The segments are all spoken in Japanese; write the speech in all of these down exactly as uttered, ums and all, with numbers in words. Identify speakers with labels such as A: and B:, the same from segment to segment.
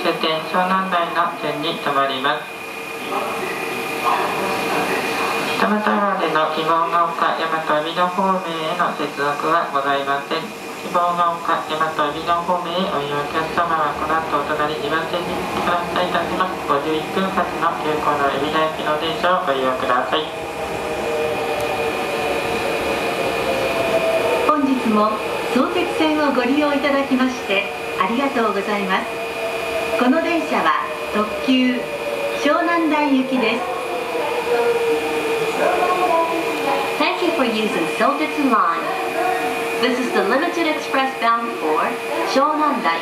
A: 瀬店湘南台の線に停まります。二俣川での希望が丘大和海老名方面への接続はございません。希望が丘大和海老名方面へお利用お客様はこの後お隣に番線にお伝えいたします。ごじゅういっぷん発の急行の海老名行きの電車をご利用ください。
B: 本日も相鉄線をご利用いただきましてありがとうございます。この電車は特急湘南台行きです。
C: Thank you for using Sotetsu Line. This is the limited express bound for Shonandai.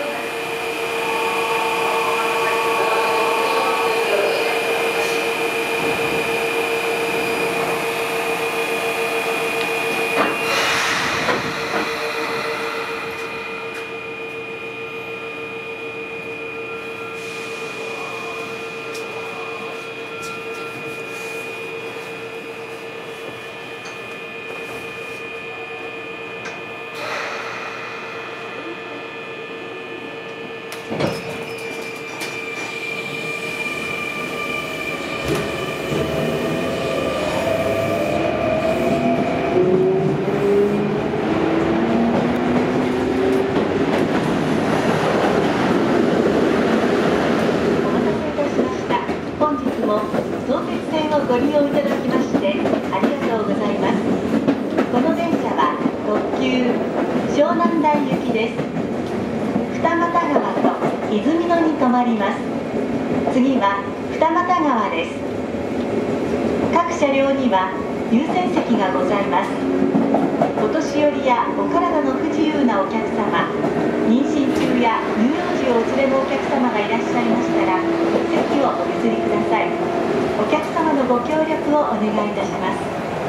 B: ご利用いただきましてありがとうございます。この電車は特急湘南台行きです。二俣川と泉野に停まります。次は二俣川です。各車両には優先席がございます。お年寄りやお体の不自由なお客様、妊娠中や乳幼児をお連れのお客様がいらっしゃいましたら席をお譲りください。お客様のご協力をお願いいたします。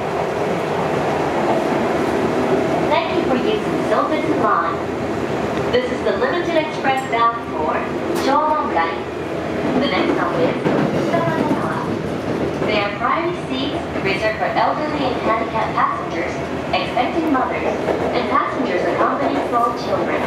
C: Thank you for using Sotetsu Line. This is the limited express bound for Shonandai. The next stop is Shonandai. They are priority seats reserved for elderly and handicapped passengers, expecting mothers, and passengers accompanying small children.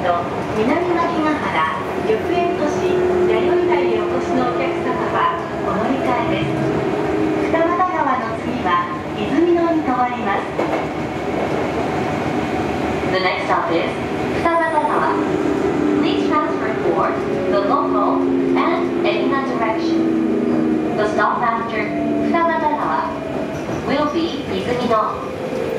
B: と南牧ヶ原、緑園都市、弥生台へお越しのお客様はお乗り換えです。二俣川の次は泉野に停まります。
C: The next stop is Futamatagawa. Please transfer for the local and Eina direction. The stop after Futamatagawa will be Izumino.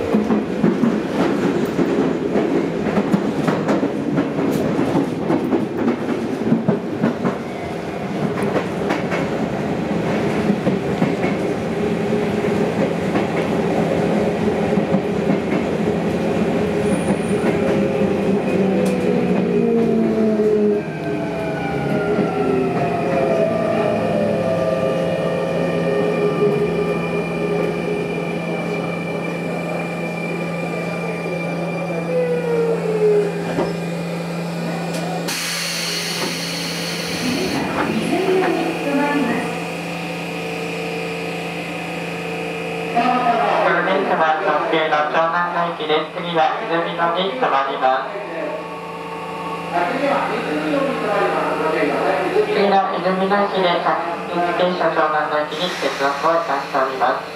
A: 次は泉野に停まります。次の泉野駅で各駅停車湘南の駅に接続をいたしております。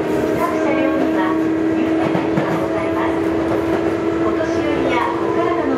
B: お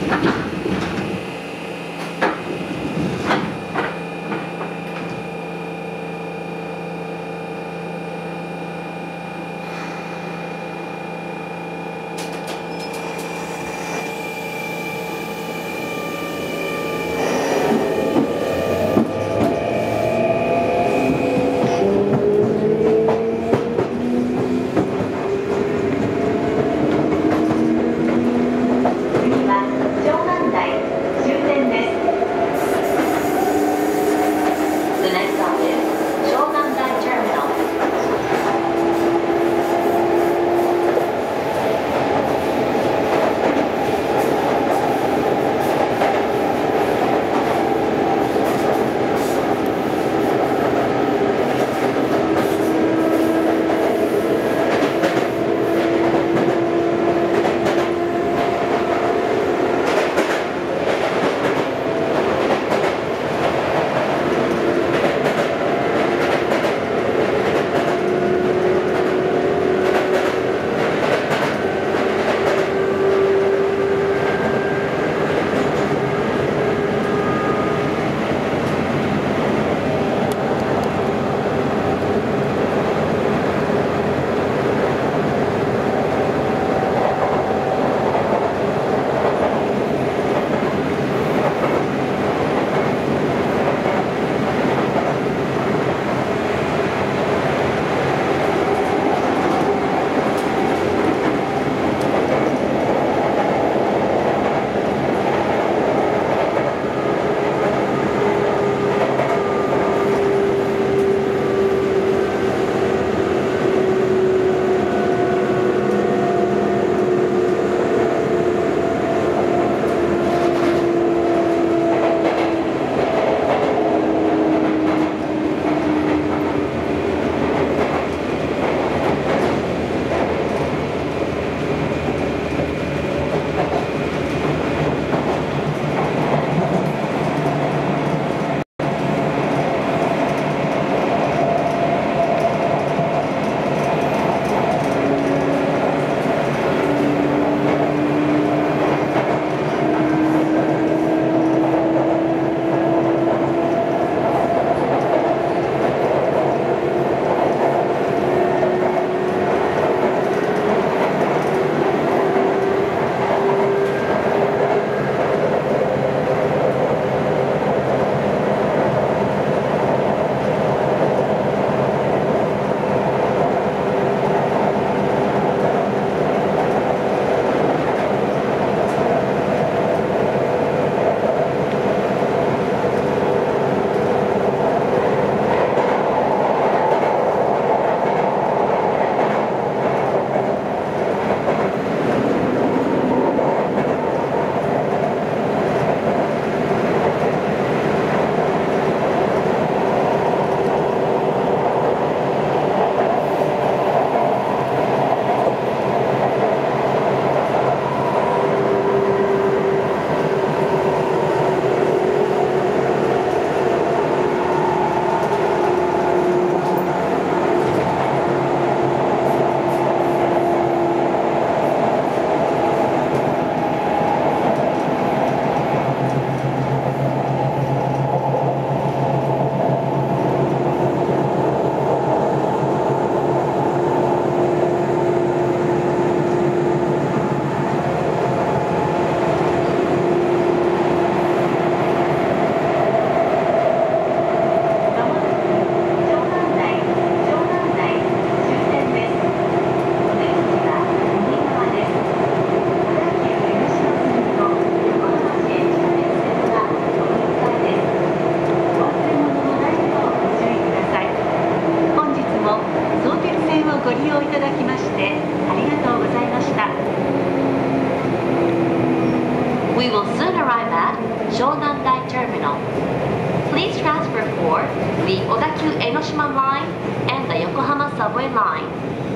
C: Shonandai Terminal. Please transfer for the Odakyu Enoshima Line and the Yokohama Subway Line.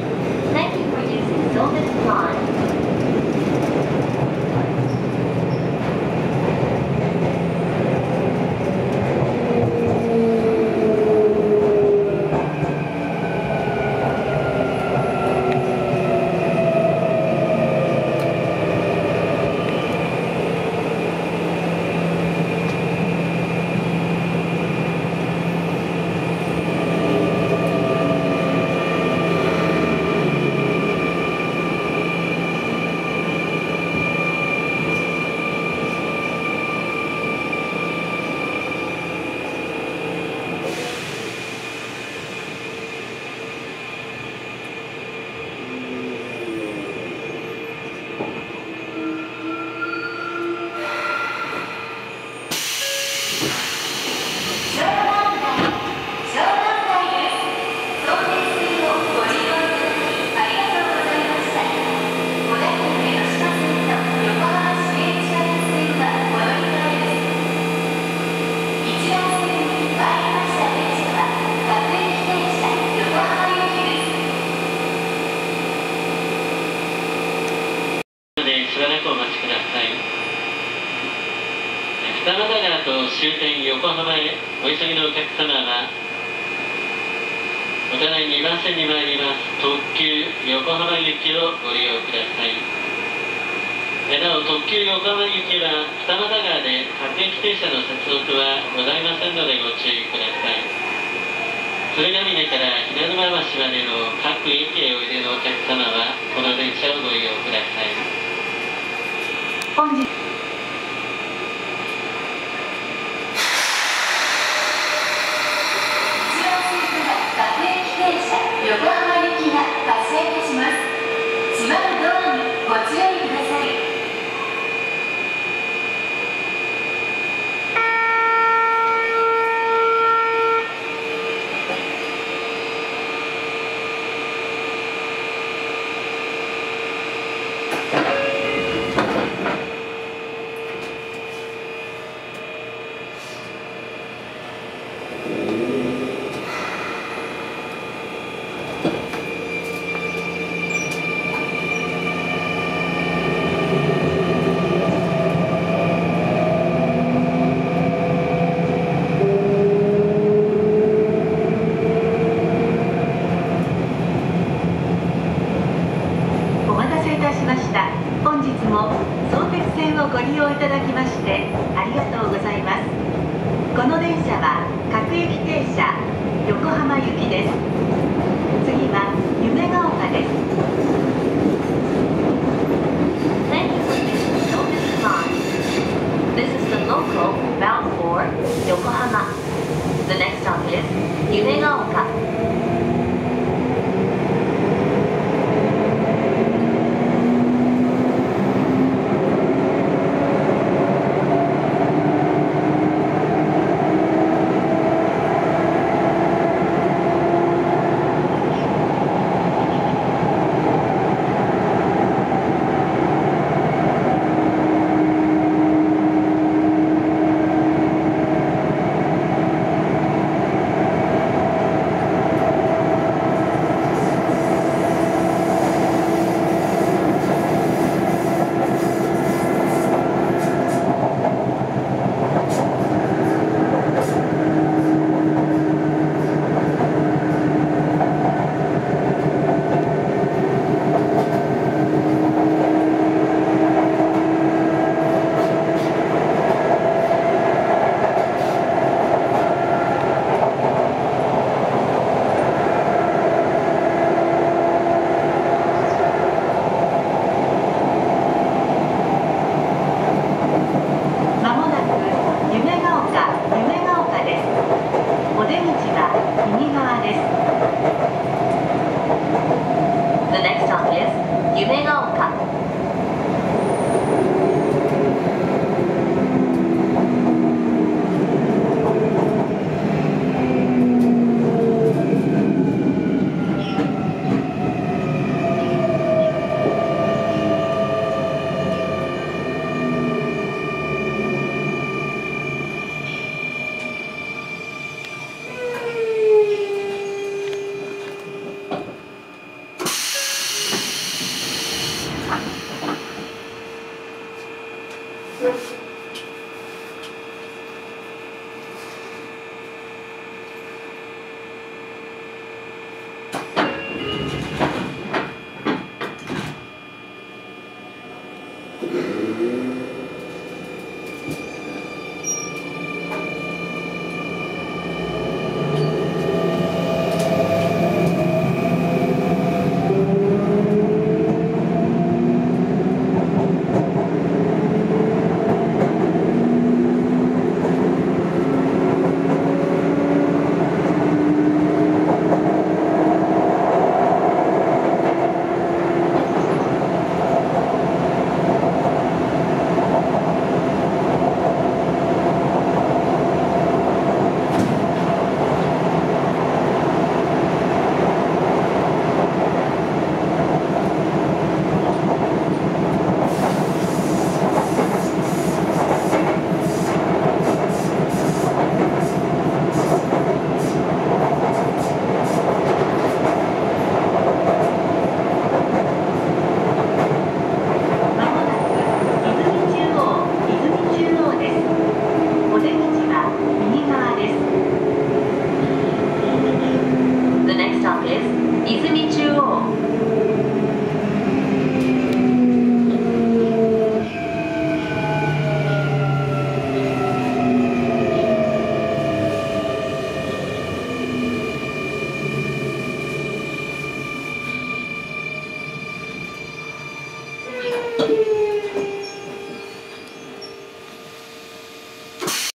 C: Thank you for using Soviet Line.
D: 二俣川と終点横浜へお急ぎのお客様はお隣にばん線に参ります特急横浜行きをご利用ください。なお特急横浜行きは二俣川で各駅停車の接続はございませんのでご注意ください。鶴ヶ峰から日の沼橋までの各駅へおいでのお客様はこの電車をご利用ください。
B: 本日
C: 横浜行きが発車いたします。閉まるドアにご注意ください。
B: 本日も相鉄線をご利用いただきましてありがとうございます。この電車は各駅停車横浜行きです。次は夢ヶ丘です。
C: Thank you for using Sobe's line. This is the local bound for Yokohama. The next stop is Yumegaoka. The next stop is Yumegaoka.
B: ー